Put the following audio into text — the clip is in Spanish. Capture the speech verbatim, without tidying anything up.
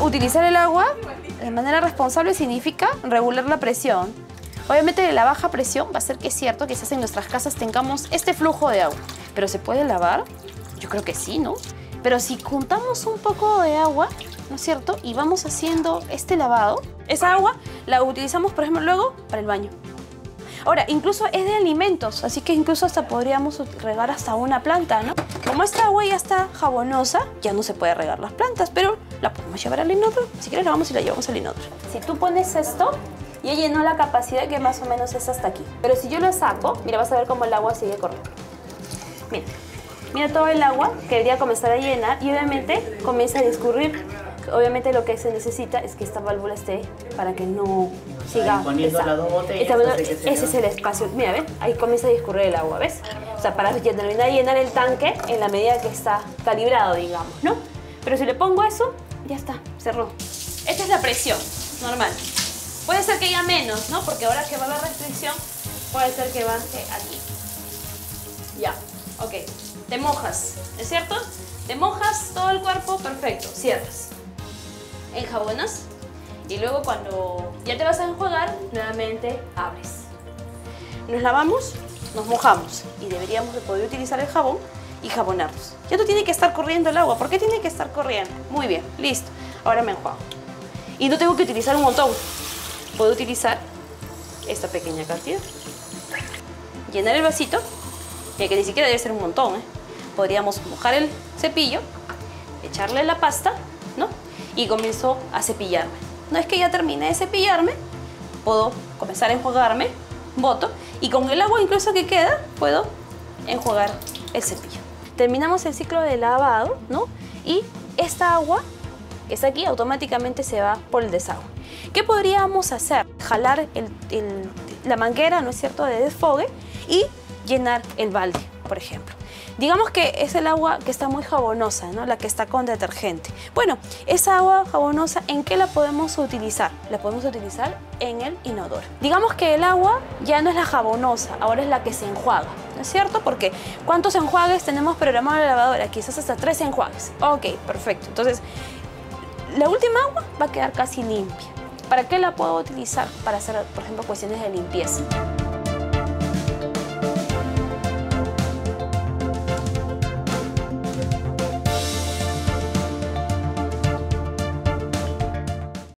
utilizar el agua de manera responsable significa regular la presión. Obviamente la baja presión va a hacer que es cierto que quizás en nuestras casas tengamos este flujo de agua. ¿Pero se puede lavar? Yo creo que sí, ¿no? Pero si juntamos un poco de agua, ¿no es cierto? Y vamos haciendo este lavado, esa agua la utilizamos, por ejemplo, luego para el baño. Ahora, incluso es de alimentos, así que incluso hasta podríamos regar hasta una planta, ¿no? Como esta agua ya está jabonosa, ya no se puede regar las plantas, pero la podemos llevar al inodoro. Si quieres la vamos y la llevamos al inodoro. Si tú pones esto, ya llenó la capacidad que más o menos es hasta aquí. Pero si yo lo saco, mira, vas a ver cómo el agua sigue corriendo. Mira, mira todo el agua que debería comenzar a llenar y obviamente comienza a discurrir. Obviamente lo que se necesita es que esta válvula esté para que no siga poniendo las dos botellas. Esta, ese es el espacio. Mira, ¿ves? Ahí comienza a discurrir el agua, ¿ves? O sea, para terminar de llenar el tanque en la medida que está calibrado, digamos, ¿no? Pero si le pongo eso, ya está, cerró. Esta es la presión normal. Puede ser que haya menos, ¿no? Porque ahora que va la restricción, puede ser que baje aquí. Ya, ok. Te mojas, ¿es cierto? Te mojas todo el cuerpo, perfecto, cierras. Enjabonas y luego cuando ya te vas a enjuagar, nuevamente abres. Nos lavamos, nos mojamos y deberíamos de poder utilizar el jabón y jabonarnos. Ya no tiene que estar corriendo el agua. ¿Por qué tiene que estar corriendo? Muy bien, listo. Ahora me enjuago. Y no tengo que utilizar un montón. Puedo utilizar esta pequeña cantidad. Llenar el vasito, ya que ni siquiera debe ser un montón, ¿eh? Podríamos mojar el cepillo, echarle la pasta, ¿no? Y comienzo a cepillarme. No es que ya termine de cepillarme, puedo comenzar a enjuagarme, boto, y con el agua incluso que queda, puedo enjuagar el cepillo. Terminamos el ciclo de lavado, ¿no? Y esta agua que está aquí automáticamente se va por el desagüe. ¿Qué podríamos hacer? Jalar el, el, la manguera, ¿no es cierto?, de desfogue y llenar el balde, por ejemplo. Digamos que es el agua que está muy jabonosa, ¿no? La que está con detergente. Bueno, esa agua jabonosa, ¿en qué la podemos utilizar? La podemos utilizar en el inodoro. Digamos que el agua ya no es la jabonosa, ahora es la que se enjuaga, ¿no es cierto? Porque ¿cuántos enjuagues tenemos programado en la lavadora? Quizás hasta tres enjuagues. Ok, perfecto. Entonces, la última agua va a quedar casi limpia. ¿Para qué la puedo utilizar? Para hacer, por ejemplo, cuestiones de limpieza.